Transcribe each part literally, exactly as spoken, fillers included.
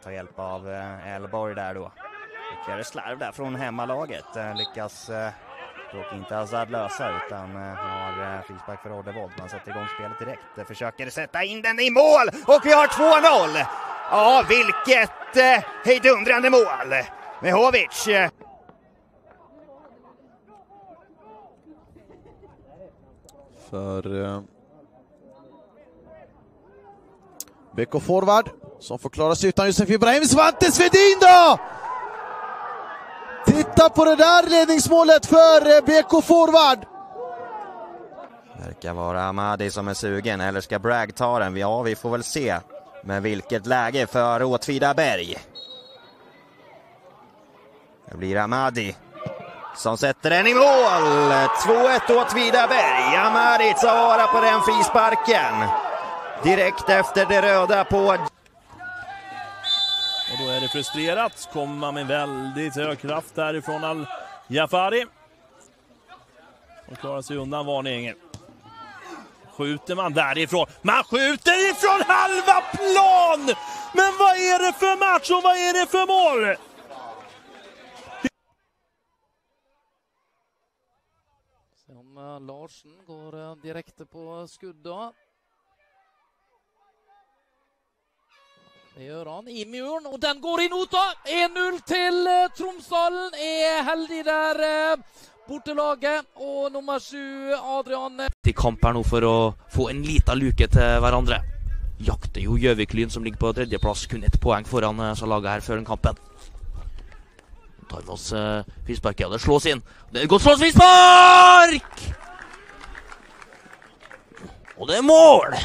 ta hjälp av Elborg där då. Ytterligare slarv där från hemmalaget. Lyckas dock inte Azad lösa, utan har frispark för Oddevold. Man sätter igång spelet direkt. Försöker sätta in den i mål och vi har två noll. Ja, vilket hejdundrande mål med Hovic. För eh, B K forward som får klara sig utan Josef Ibrahim. Svante Svedin då! Titta på det där ledningsmålet för eh, B K forward. Verkar vara Ahmadi som är sugen, eller ska Bragg ta den? Ja, vi får väl se. Men vilket läge för Åtvidaberg. Det blir Ahmadi som sätter den i mål. två ett Åtvidaberg. Ahmadi tar vara på den frisparken direkt efter det röda på. Och då är det frustrerat. Kommer man med väldigt hög kraft därifrån Al-Jafari. Och klarar sig undan varningen. Skjuter man därifrån. Man skjuter ifrån halva plan! Men vad är det för match och vad är det för mål? Som Larsen går direkt på skudda. Det gör han i muren, og den går i nota. en null til Tromsdalen. Er heldig der bortelaget. Og nummer sju, Adrian. De kamp her nå for å få en liten luke til hverandre. Jakter jo Gjøvik-Lyn som ligger på tredjeplass. Kun ett poeng foran så laget her før den kampen. Tar vi oss uh, frispark, og det slås inn. Det er et godt slås frispark! Og det er mål!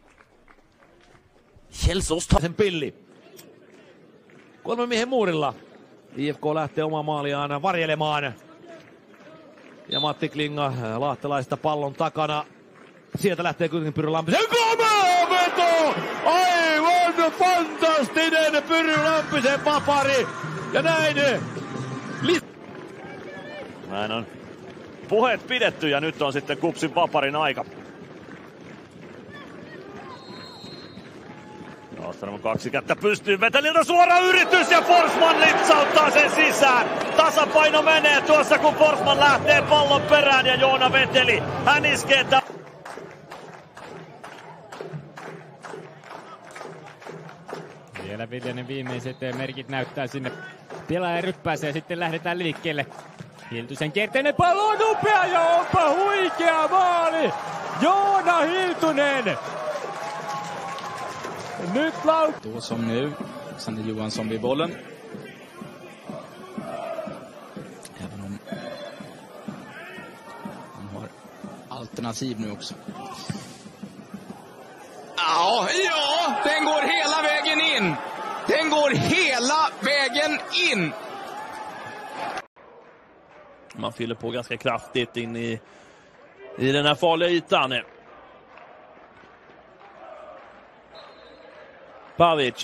Kjelsås tar sen pilli. Kolme miehen muurilla. I F K lähtee omaa maaliaan varjelemaan. Ja Matti Klinga lahtelaista pallon takana. Sieltä lähtee kuitenkin Pyry Lampisen. Komea veto! Aivan fantastinen Pyry Lampisen vapari. Ja näin. Näin on puheet pidetty ja nyt on sitten Kupsin vaparin aika. Ostanut kaksi kättä pystyy, Veteliltä suora yritys ja Forsman lipsauttaa sen sisään. Tasapaino menee tuossa kun Forsman lähtee pallon perään ja Joona Veteli hän iskee. Vielä Viljanen viimeiset merkit näyttää sinne. Pelaaja ryppääsee ja sitten lähdetään liikkeelle. Hiltusen kierteinen pallo on upea ja onpa huikea maali! Joona Hiltunen! Nyt laut. Då som nu, Sander Johansson vid bollen. Även om han har alternativ nu också. Ja, ja, den går hela vägen in. Den går hela vägen in. Man fyller på ganska kraftigt in i, i den här farliga ytan. Pavic.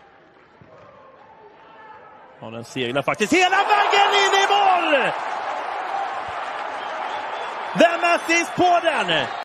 Och den seglar faktiskt hela vägen in i mål! Vem är sist på den?